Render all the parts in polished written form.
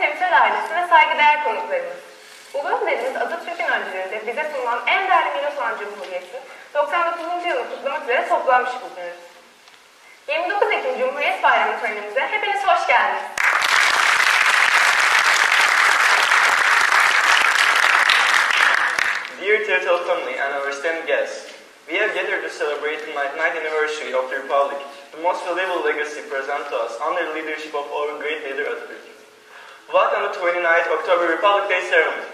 Sevinçer ailesi ve saygıdeğer konuklarımız. Ulu önderimiz Atatürk'ün öncülüğünde bize sunulan en değerli miras olan Cumhuriyet'in 99. yılını kutlamak üzere toplanmış bulunuyoruz. 29 Ekim Cumhuriyet Bayramı törenimize hepiniz hoş geldiniz. Dear Turtle family and our esteemed guests, we have gathered to celebrate the 9th anniversary of the Republic, the most valuable legacy present to us under the leadership of our great leader Atatürk. Welcome to 29th October Republic Day ceremony.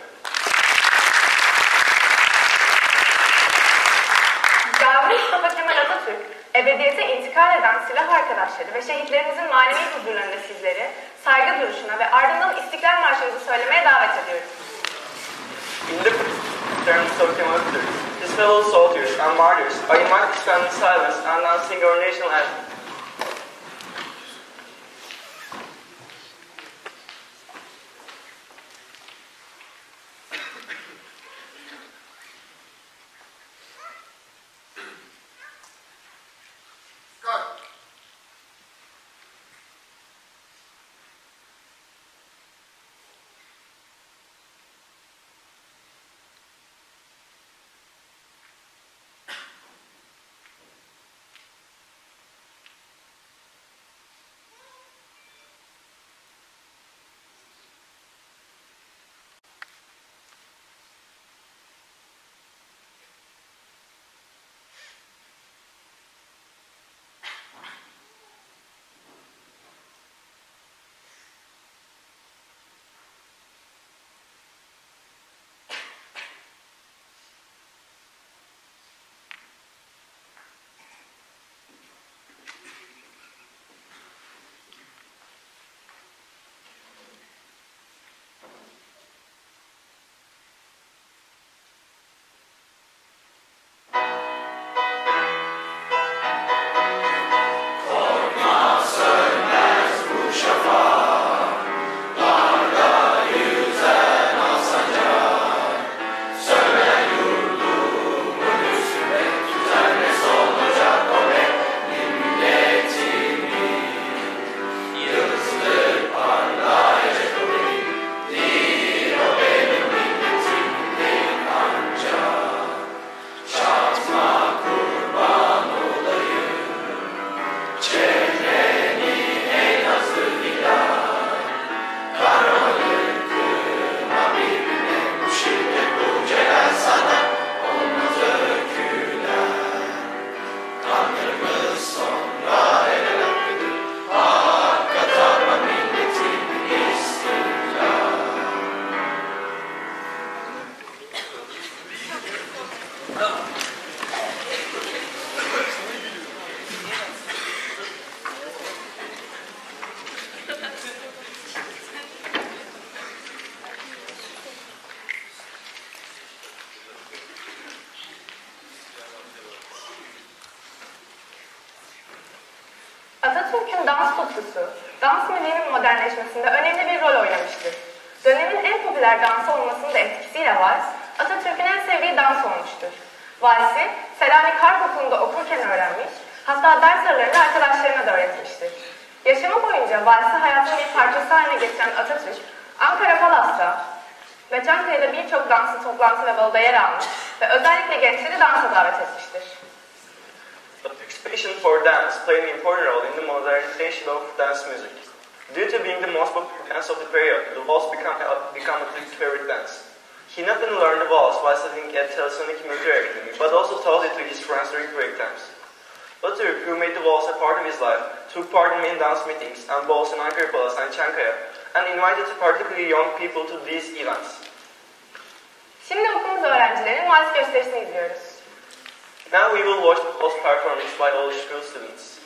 Gazi Mustafa Kemal Atatürk, ebediyete intikal eden silah arkadaşları ve şehitlerimizin manevi huzurlarında sizleri saygı duruşuna ve ardından İstiklal Marşımızı söylemeye davet ediyoruz. In the terms of Kemal Atatürk, his fellow soldiers and martyrs are invited to stand in silence and now sing our national anthem. Atatürk'ün dans tutkusu, dans müziğinin modernleşmesinde önemli bir rol oynamıştır. Dönemin en popüler dansı olmasının da etkisiyle vals, Atatürk'ün en sevdiği dans olmuştur. Valsi, Selanik Harp Okulu'nda okurken öğrenmiş, hatta ders aralarında arkadaşlarına da öğretmiştir. Yaşamı boyunca valsi hayatının bir parçası haline getiren Atatürk, Ankara Palas'ta ve Çankaya'da birçok danslı toplantı ve baloda yer almış ve özellikle gençleri dansa davet etmiştir. Atatürk's passion for dance played an important role in the modernization of dance music. Due to being the most popular dance of the period, the waltz became Atatürk's favorite dance. He not only learned the waltz while studying at Telesonic Military Academy, but also taught it to his friends during break times. Atatürk, who made the waltz a part of his life, took part in many dance meetings and balls in Ankara Palace and Çankaya, and invited particularly young people to these events. Şimdi okulumuz öğrencilerin vals gösterisini izliyoruz. Now we will watch the waltz performance by all school students.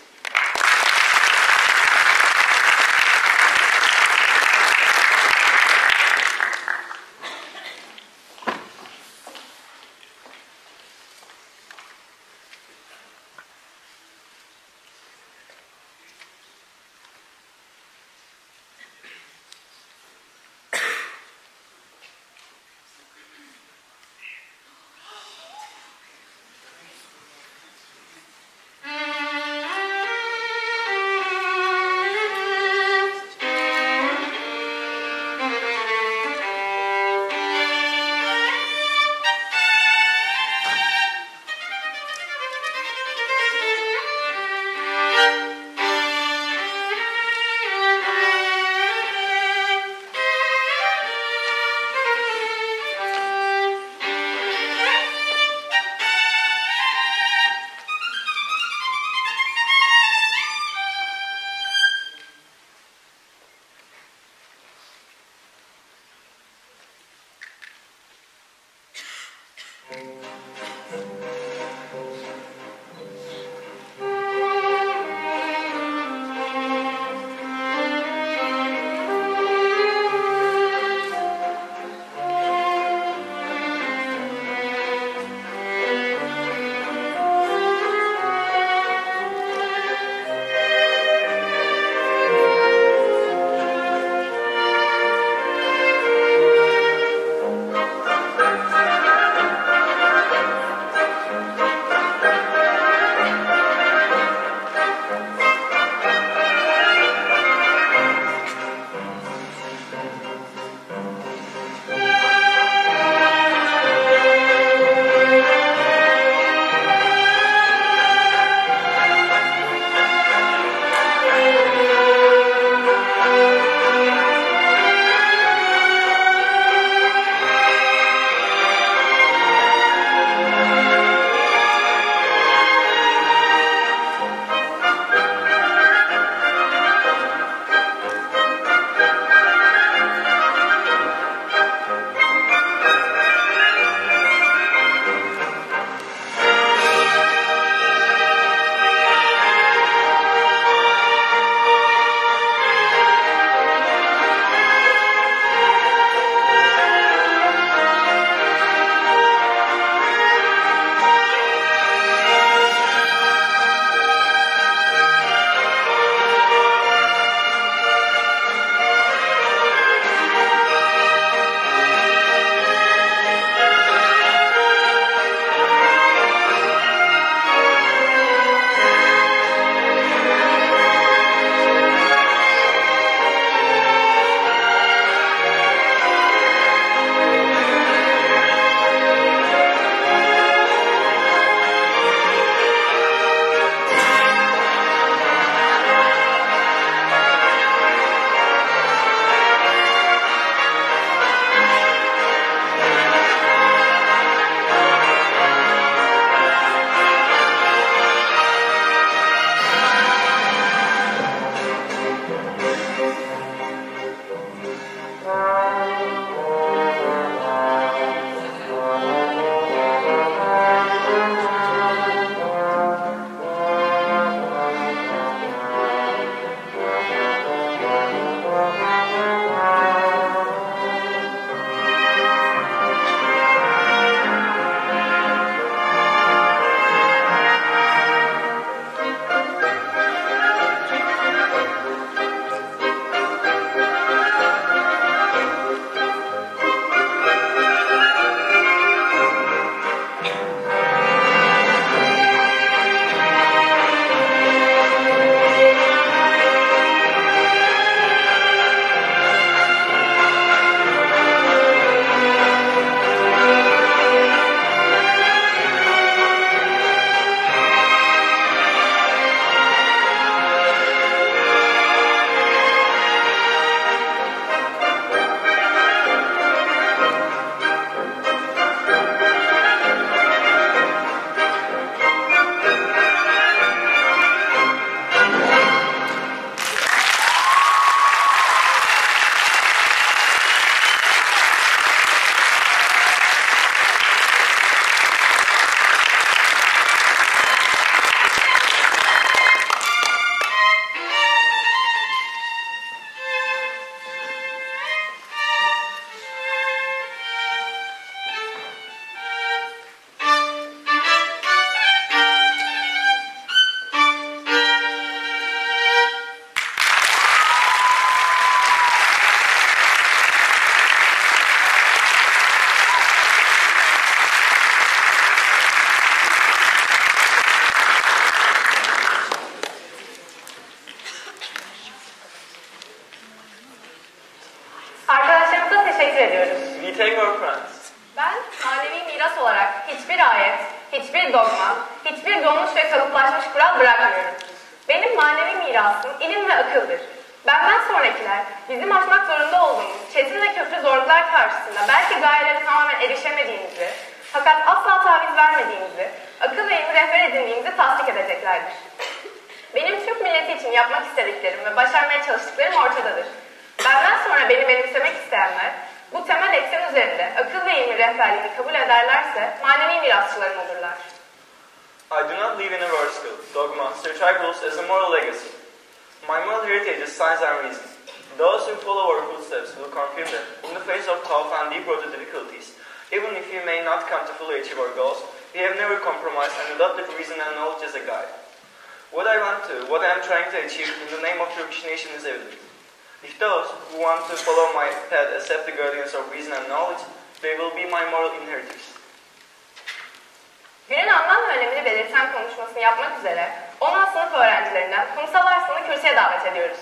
dogma, hiçbir donmuş ve kalıplaşmış kural bırakmıyorum. Benim manevi mirasım ilim ve akıldır. Benden sonrakiler bizim aşmak zorunda olduğumuz çetin ve köklü zorluklar karşısında belki gayelere tamamen erişemediğimizi, fakat asla taviz vermediğimizi, akıl ve ilmi rehber edindiğimizi tasdik edeceklerdir. Benim Türk milleti için yapmak istediklerim ve başarmaya çalıştıklarım ortadadır. Benden sonra beni benimsemek isteyenler, bu temel eksen üzerinde akıl ve ilmi rehberliğini kabul ederlerse manevi mirasçılarım olurlar. I do not live in a world school, dogma, tribals as a moral legacy. My moral heritage is science and reason. Those who follow our footsteps will confirm that, in the face of tough and deep-rooted difficulties, even if we may not come to fully achieve our goals, we have never compromised and adopted reason and knowledge as a guide. What I am trying to achieve in the name of Turkish nation is evident. If those who want to follow my path accept the guardians of reason and knowledge, they will be my moral inheritors. Günün anlam ve önemini belirten konuşmasını yapmak üzere 10. sınıf öğrencilerinden Kumsal Arslan'ı kürsüye davet ediyoruz.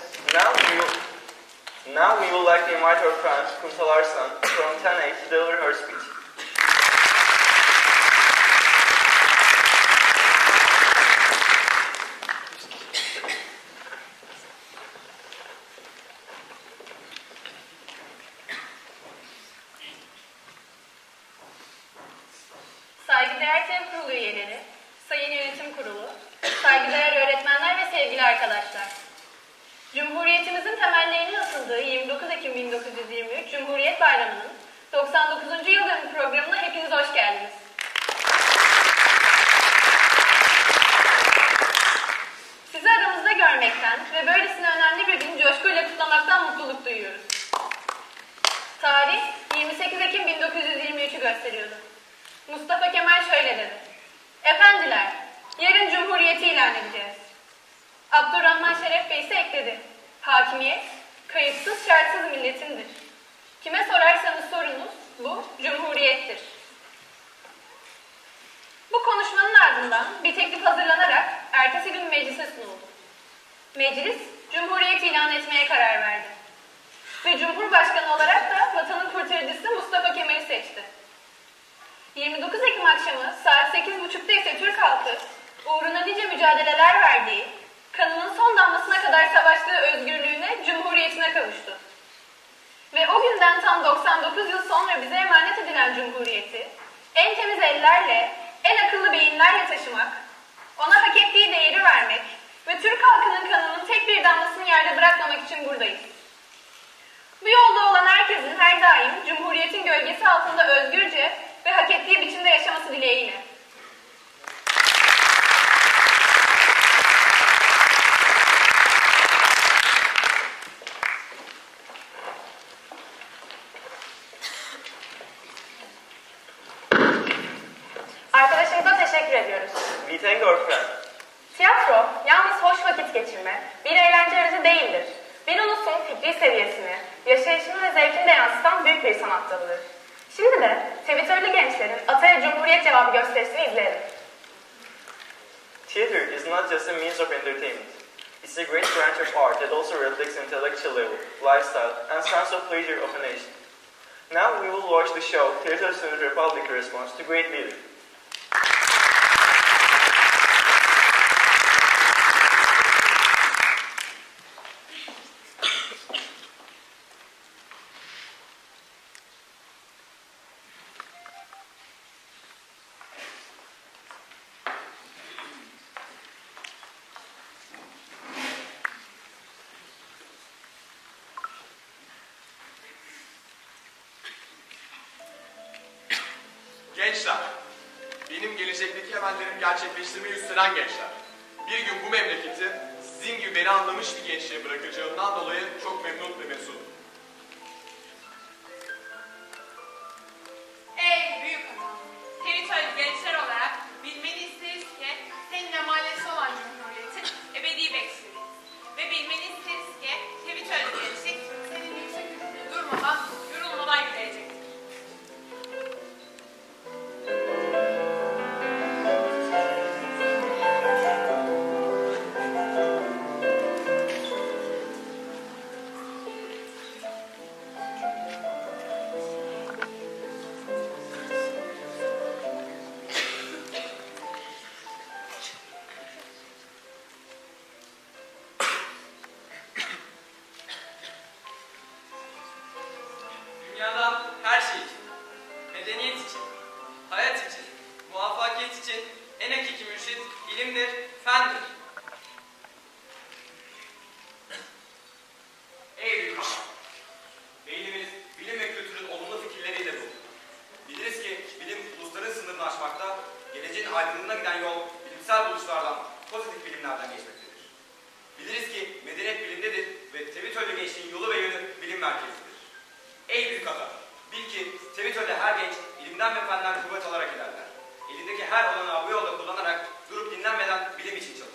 Now we would like to invite our friend Kumsal Arslan from 10A to deliver her speech. Saygıdeğer Sev Kurulu üyeleri, Sayın Yönetim Kurulu, saygıdeğer öğretmenler ve sevgili arkadaşlar. Cumhuriyetimizin temellerinin atıldığı 29 Ekim 1923 Cumhuriyet Bayramı'nın 99. yıl dönümü programına hepiniz hoş geldiniz. Sizi aramızda görmekten ve böylesine önemli bir gün coşkuyla kutlamaktan mutluluk duyuyoruz. Tarih 28 Ekim 1923'ü gösteriyordu. Mustafa Kemal şöyle dedi. Efendiler, yarın Cumhuriyeti ilan edeceğiz. Abdurrahman Şeref Bey ise ekledi. Hakimiyet, kayıtsız şartsız milletindir. Kime sorarsanız sorunuz, bu Cumhuriyettir. Bu konuşmanın ardından bir teklif hazırlanarak ertesi gün meclise sunuldu. Meclis, Cumhuriyeti ilan etmeye karar verdi. Ve Cumhurbaşkanı olarak da vatanın kurtarıcısı Mustafa Kemal'i seçti. 29 Ekim akşamı saat 8.30'da ise Türk halkı uğruna nice mücadeleler verdiği, kanının son damlasına kadar savaştığı özgürlüğüne, cumhuriyetine kavuştu. Ve o günden tam 99 yıl sonra bize emanet edilen cumhuriyeti en temiz ellerle, en akıllı beyinlerle taşımak, ona hak ettiği değeri vermek ve Türk halkının kanının tek bir damlasını yerde bırakmamak için buradayız. Bu yolda olan herkesin her daim cumhuriyetin gölgesi altında özgürce ve hak ettiği biçimde yaşaması dileğiyle. Arkadaşımıza teşekkür ediyoruz. We thank our friend. Tiyatro, yalnız hoş vakit geçirme, bir eğlence aracı değildir. Bir ulusun fikri seviyesini, yaşayışını ve zevkini de yansıtan büyük bir sanat dalıdır. Şimdi de Twitter'lı gençlerin Ataya Cumhuriyet cevabı gösterisini izleyelim. Theater is not just a means of entertainment. It's a great branch of art that also reflects intellectual level, lifestyle, and sense of pleasure of a nation. Now we will watch the show Theater Student Republic Response to Great Leader. Gençler, benim gelecekteki emellerimi gerçekleştirmeyi üstlenen gençler. Bir gün bu memleketi sizin gibi beni anlamış bir gençliğe bırakacağımdan dolayı çok memnun ve mesudum. Ey büyük adam, Teritoylu gençler olarak bilmeni isteriz ki senin emaneti olan Cumhuriyet'in ebedi bekçisiyiz. Ve bilmeni isteriz ki Teritoylu gençlik senin yüksek üstüne durmadan, yorulmadan yürüyecektir. çeşit ilimdir, fendir. Ey büyük hanım! Beynimiz bilim ve kültürün olumlu fikirleriyle dolu. Biliriz ki bilim ulusların sınırını aşmakta, geleceğin aydınlığına giden yol bilimsel buluşlardan, pozitif bilimlerden geçmektedir. Biliriz ki medeniyet bilimdedir ve Tevitölü gençliğin yolu ve yönü bilim merkezidir. Ey büyük ata! Bil ki Tevitölü her genç ilimden ve fenden kuvvet alarak ilerler. Elindeki her olanağı bu yolda kullanarak durup dinlenmeden bilim için çalışır.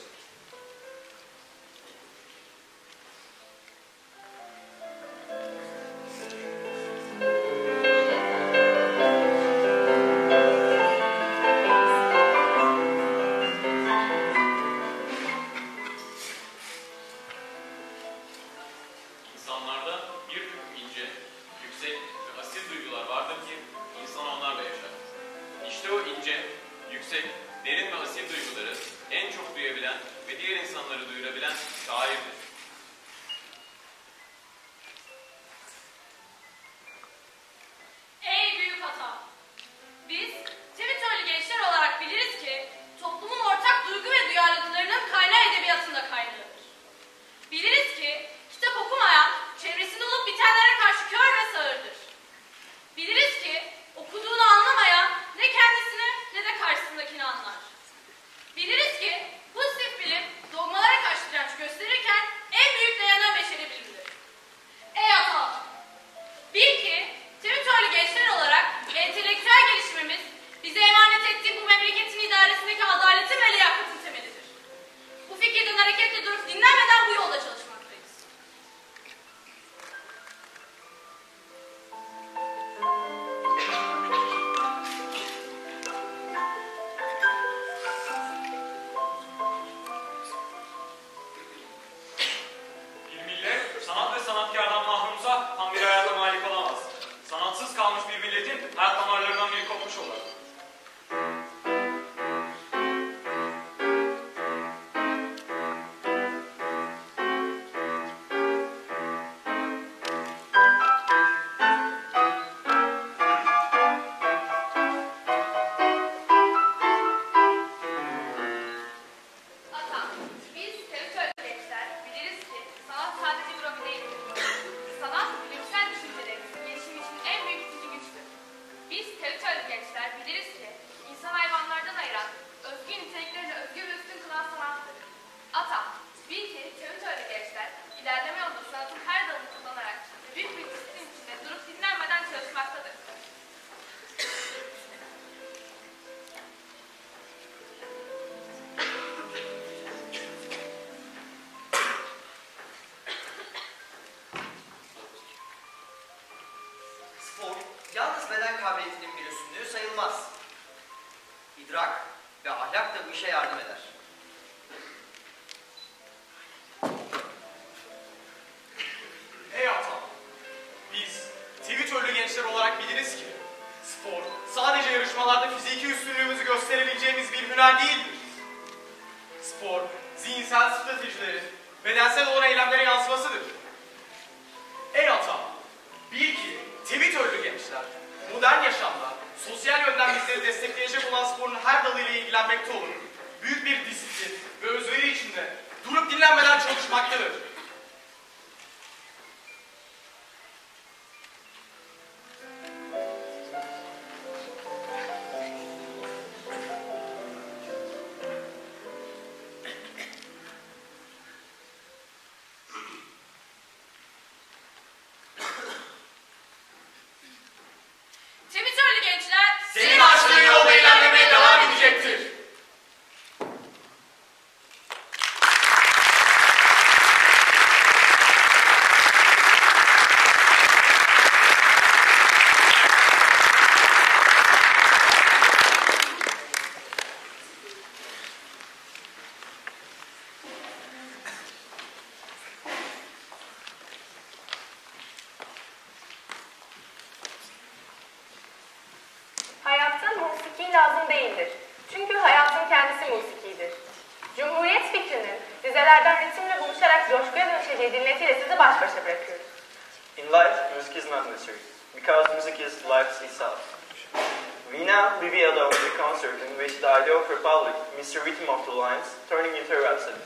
İnsanlarda bir takım ince, yüksek ve asil duygular vardır ki insan onlarla yaşar. İşte o ince, yüksek, derin ve asil duyguları en çok duyabilen ve diğer insanları duyurabilen şairdir. Ey büyük ata! Biz Tevitölü gençler olarak biliriz ki toplumun ortak duygu ve duyarlılıklarının kaynağı edebiyatında kaynağıdır. Biliriz ki kitap okumayan çevresinde olup bitenlere karşı kör ve sağırdır. Biliriz ki okuduğunu anlamayan ne kendisini ne de karşısındakini anlar. Biliriz ki pozitif bilim dogmalara karşı direnç gösterirken en büyük dayanağı beşeri bilimdir. Ey ata! Bil ki Tevitölü gençler olarak entelektüel gelişimimiz bize emanet ettiği bu memleketin idaresindeki adaletin ve liyakatin temelidir. Bu fikirden hareketle durup dinlenmeden bu yolda çalışmaktayız. Bir millet, sanat ve sanatkardan mahrumsa tam bir hayata malik olamaz. Sanatsız kalmış bir milletin hayat damarlarından biri kopmuş olur. Ata, biz Tevitölü gençler biliriz ki sanat sadece bir hobi değildir. Sanat, bilimsel düşüncelerimizin gelişimi için en büyük itici güçtür. Biz Tevitölü gençler biliriz ki insan hayvanlardan ayıran, özgün nitelikleriyle özgür ve üstün kılan sanattır. Ata, bil ki Tevitölü gençler ilerleme yolunda sanatın her dalını kullanarak ve büyük bir disiplin içinde durup dinlenmeden çalışmaktadır. Spor, yalnız beden kabiliyetinin bir üstünlüğü sayılmaz. İdrak ve ahlak da bu işe yardım eder. Ey atam! Biz Tevitölü gençler olarak biliriz ki spor sadece yarışmalarda fiziki üstünlüğümüzü gösterebileceğimiz bir hüner değildir. Spor, zihinsel stratejilerin bedensel olan eylemlere yansımasıdır. Ey atam! Bil ki Tevitölü gençler modern yaşamda sosyal yönden bizleri destekleyecek olan sporun her dalıyla ilgilenmekte olur. Büyük bir disiplin ve özveri içinde durup dinlenmeden çalışmaktadır. Tevitölü gençler Senin açtığın yolda ilerlemeye devam edecektir. Hayatta musiki lazım değildir. Çünkü hayatın kendisi musikidir. Cumhuriyet fikrinin dizelerden ritimle buluşarak coşkuya dönüşeceği dinletiyle sizi baş başa bırakıyoruz. In life, music is not necessary, because music is life itself. We now leave you alone with the concert in which the idea of Republic meets the rhythm of the lines, turning into a rhapsody.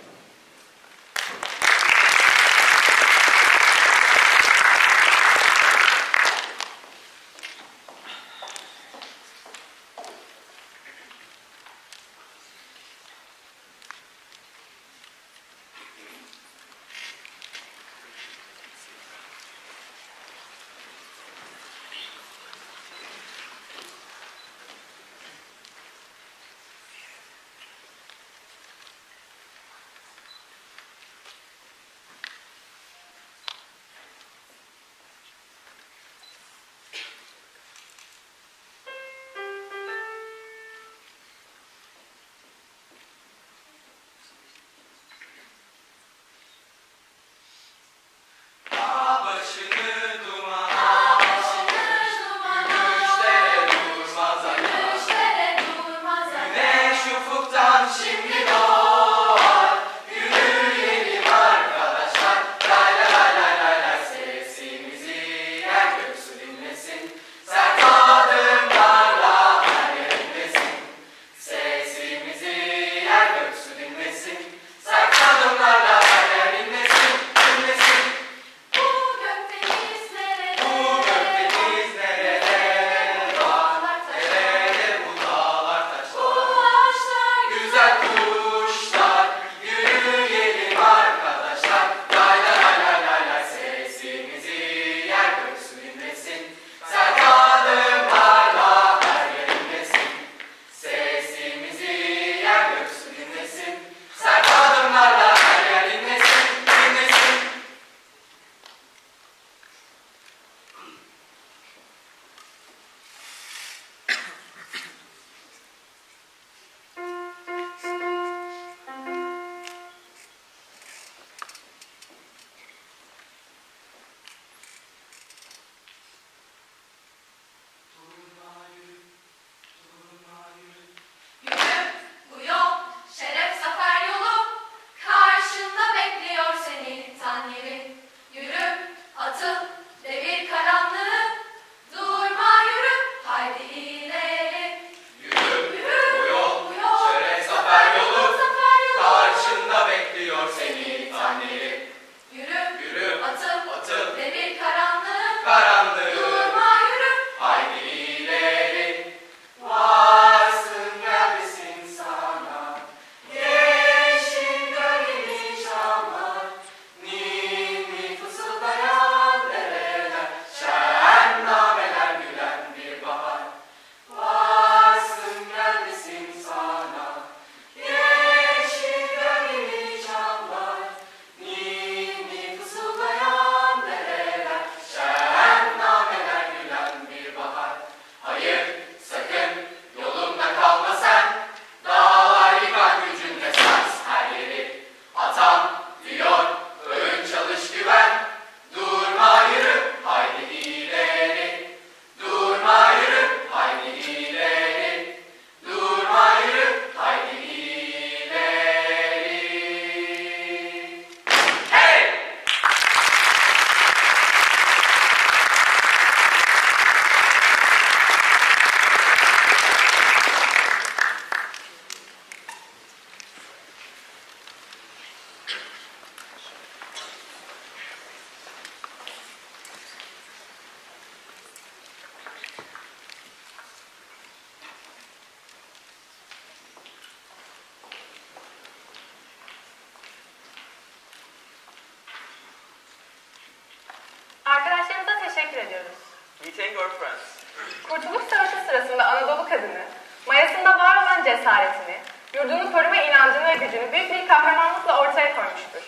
Arkadaşlarımıza teşekkür ediyoruz. We thank our friends. Kurtuluş Savaşı sırasında Anadolu kadını, mayasında var olan cesaretini, yurdunu koruma inancını ve gücünü büyük bir kahramanlıkla ortaya koymuştur.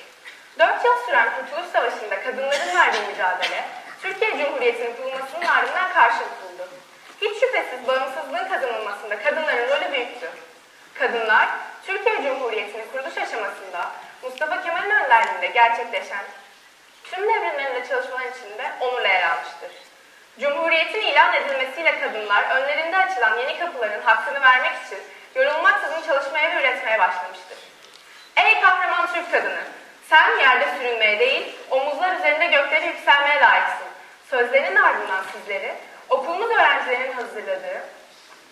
4 yıl süren Kurtuluş Savaşı'nda kadınların verdiği mücadele, Türkiye Cumhuriyeti'nin kurulmasının ardından karşılık buldu. Hiç şüphesiz bağımsızlığın kazanılmasında kadınların rolü büyüktü. Kadınlar, Türkiye Cumhuriyeti'nin kuruluş aşamasında Mustafa Kemal'in önderliğinde gerçekleşen tüm devrimlerinde çalışmalar içinde onurla yer almıştır. Cumhuriyetin ilan edilmesiyle kadınlar önlerinde açılan yeni kapıların hakkını vermek için yorulmaksızın çalışmaya ve üretmeye başlamıştır. Ey kahraman Türk kadını! Sen yerde sürünmeye değil, omuzlar üzerinde göklere yükselmeye layıksın. Sözlerinin ardından sizleri, okulumuz öğrencilerinin hazırladığı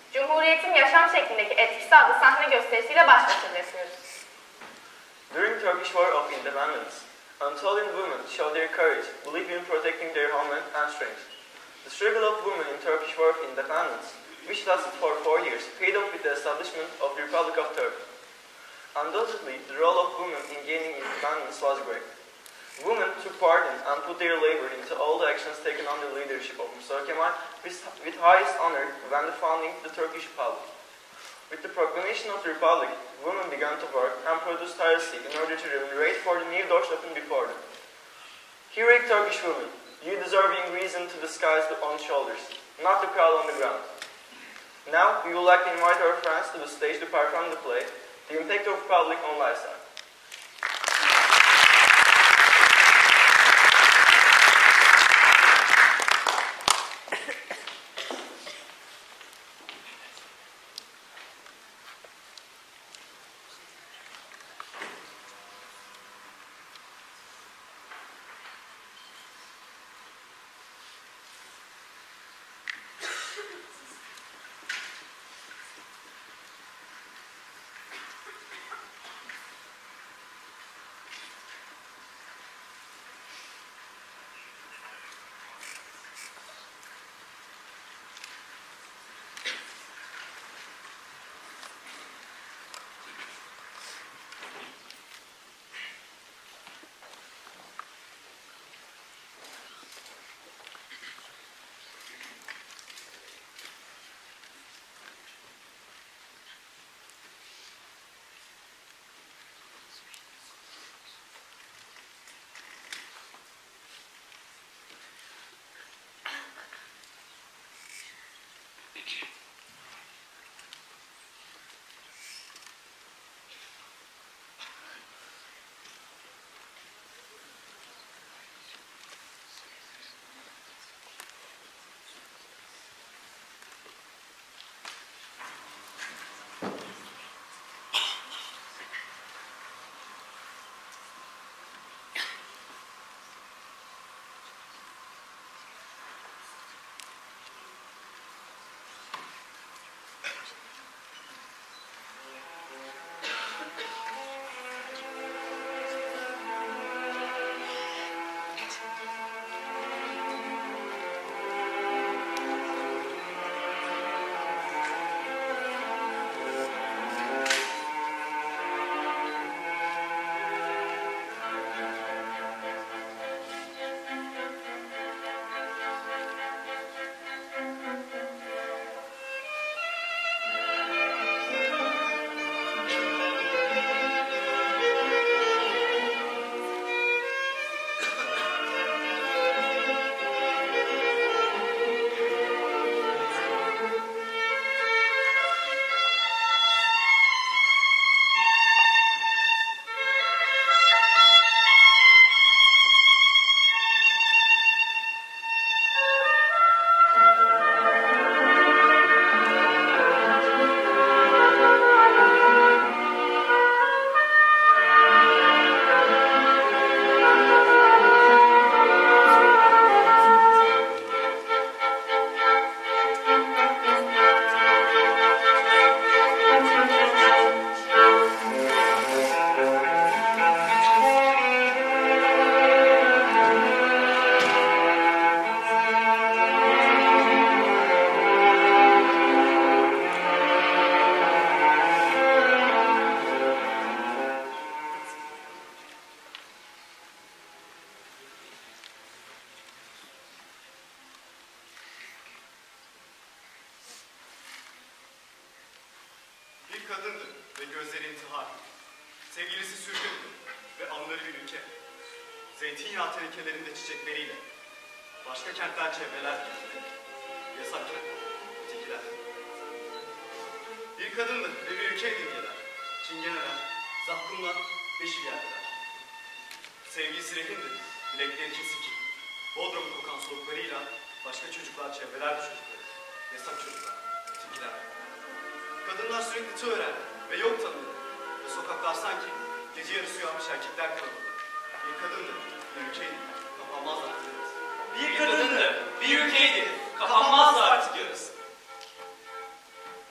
Cumhuriyetin yaşam şeklindeki etkisi adlı sahne gösterisiyle baş başa bırakıyoruz. During Turkish War of Independence, Anatolian women showed their courage, belief in protecting their homeland and strength. The struggle of women in Turkish War of Independence, which lasted for 4 years, paid off with the establishment of the Republic of Turkey. Undoubtedly, the role of women in gaining independence was great. Women took part in and put their labor into all the actions taken under the leadership of Mustafa Kemal with highest honor when founding the Turkish Republic. With the proclamation of the Republic, women began to work and produce tirelessly in order to remunerate for the new doors opened before them. Heroic Turkish women, you deserving reason to disguise on shoulders, not to crawl on the ground. Now, we would like to invite our friends to the stage to perform the play, The Impact of Republic on Lifestyle. kadındı ve gözleri intihar. Sevgilisi sürgündü ve anıları bir ülke. Zeytinyağı tenekelerinde çiçekleriyle. Başka kentler, çevreler gitti. Yasak kent, ötekiler. Bir kadındı ve bir ülkeydi imgeler. Çingeneler, zakkumlar ve şigerler. Sevgilisi rehindi, bilekleri kesik. Bodrum kokan soluklarıyla başka çocuklar, çevreler çocukları. Yasak çocuklar, ötekiler. Kadınlar sürekli tığ öğrendi ve yok tanıdı. Ve sokaklar sanki gece yarısı uyanmış erkekler kalabalık. Bir kadındı, bir ülkeydi, kapanmazdı artık yarısı. Bir kadındı, bir ülkeydi, kapanmazdı artık yarısı.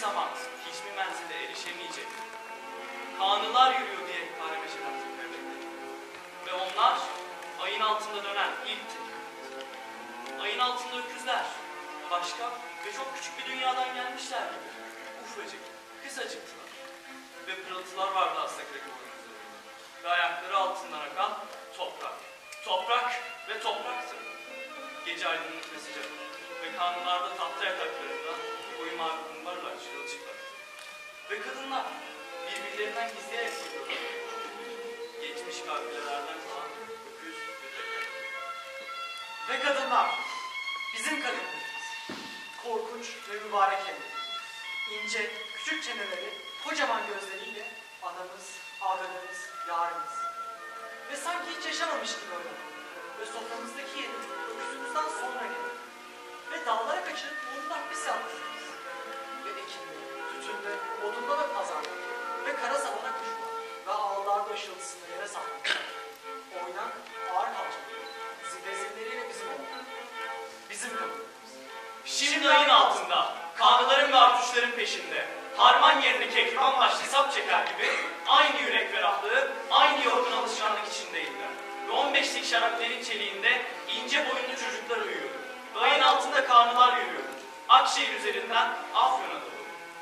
zaman hiçbir menzile erişemeyecek. Kanunlar yürüyor diye kahrameşe baktıkları bekledim. Ve onlar ayın altında dönen ilk tek. Ayın altında öküzler, başka ve çok küçük bir dünyadan gelmişler gibi. Ufacık, kısacıktılar. Ve pırıltılar vardı Aslak'taki boynuzlarında. Ve ayakları altından akan toprak. Toprak ve topraktı. Gece aydınlık ve sıcak. Ve kanunlarda tahta yataklarında koyu mavi kumbarlar çırılçıplaktı. Ve kadınlar birbirlerinden gizleyerek bakıyorlar. Geçmiş kabilelerden kalan öküz ve tekrar. Ve kadınlar, bizim kadınlarımız. Korkunç ve mübarek evli. İnce, küçük çeneleri, kocaman gözleriyle anamız, ağabeyimiz, yarımız. Ve sanki hiç yaşamamış gibi öyle. Ve soframızdaki yeri öküzümüzden sonra gelir. Ve dağlara kaçırıp yolundan biz yapmışız. Ve ekinde, tütünde, odunda ve pazarda. Ve kara sabana kuşlar. Ve ağlarda ışıltısını yere saklamışlar. Oynak, ağır kalçalı. Zibezirleriyle bizim olmak. Bizim kadınlarımız. Şimdi ayın altında, kanlıların ve artuşların peşinde, harman yerine kekriman başlı sap çeker gibi aynı yürek ferahlığı, aynı yorgun alışkanlık içindeydiler. Ve 15'lik şaraplerin çeliğinde ince boyunlu çocuklar uyuyordu. Ve ayın altında kanlılar yürüyordu. Akşehir üzerinden Afyon'a doğru.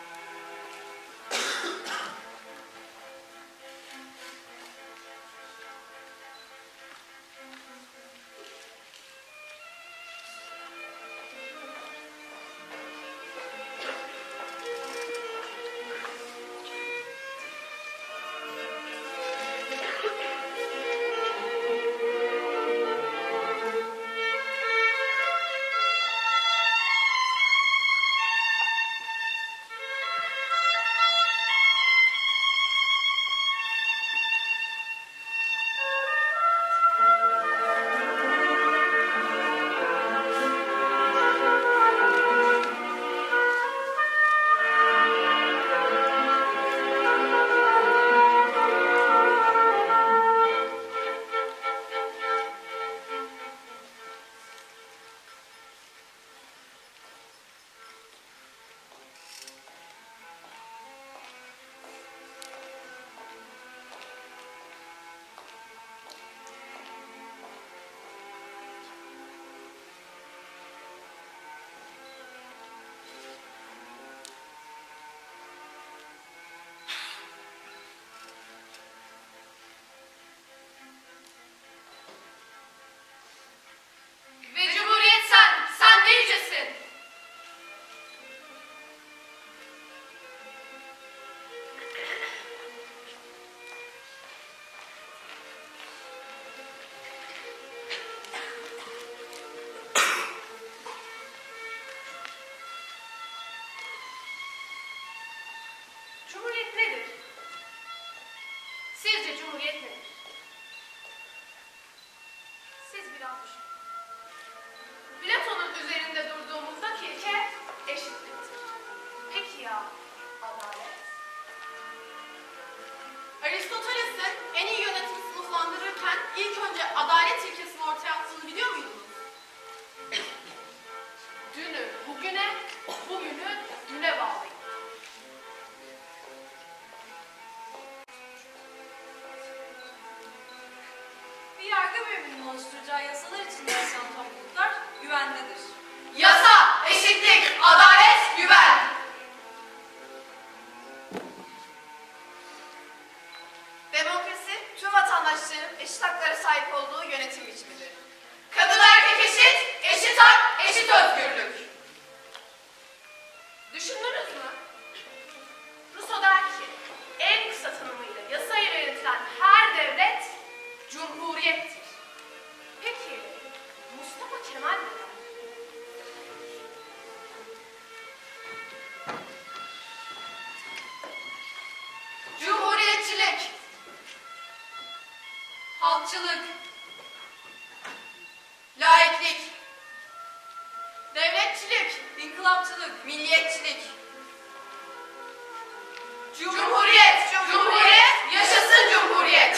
Cumhuriyet nedir? Sizce Cumhuriyet nedir? Siz biraz düşünün. Platon'un üzerinde durduğumuzdaki ilke eşitliktir. Peki ya adalet? Aristoteles'in en iyi yönetimi sınıflandırırken ilk önce adalet ilkesini ortaya attığını biliyor muydunuz? Dünü bugüne, bugünü düne bağlayın. Bir yargı biriminin oluşturacağı yasalar içinde yaşayan topluluklar güvenlidir. Yasa, eşitlik, adalet, güven. Demokrasi, tüm vatandaşların eşit haklara sahip olduğu yönetim biçimidir. Kadın erkek eşit, eşit hak, eşit özgürlük. Düşündünüz mü? Rousseau der ki, en kısa tanımıyla yasayla yönetilen her devlet cumhuriyettir. Peki, Mustafa Kemal ne der? Cumhuriyetçilik, halkçılık, laiklik, devletçilik, inkılapçılık, milliyetçilik. Cumhuriyet, Cumhuriyet, yaşasın Cumhuriyet.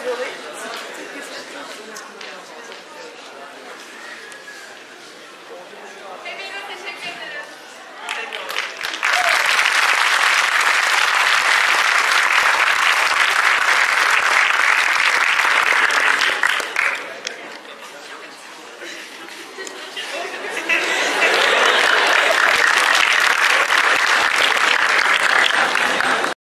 dolayı